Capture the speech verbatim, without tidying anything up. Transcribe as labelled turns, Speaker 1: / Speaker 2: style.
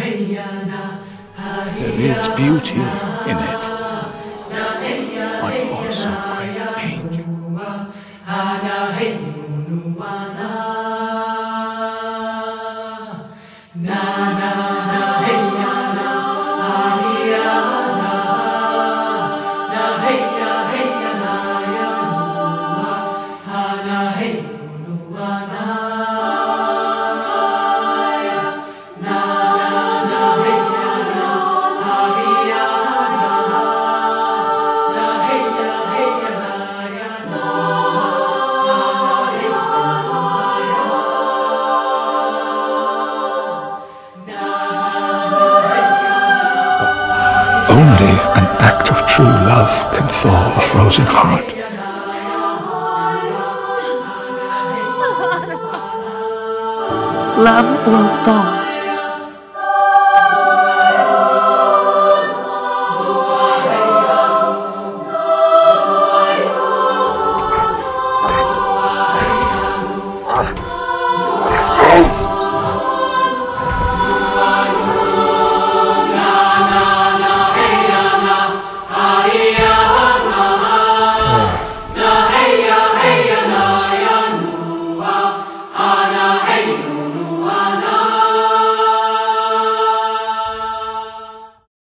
Speaker 1: There is beauty in it, but also great danger. Only an act of true love can thaw a frozen heart.
Speaker 2: Love will thaw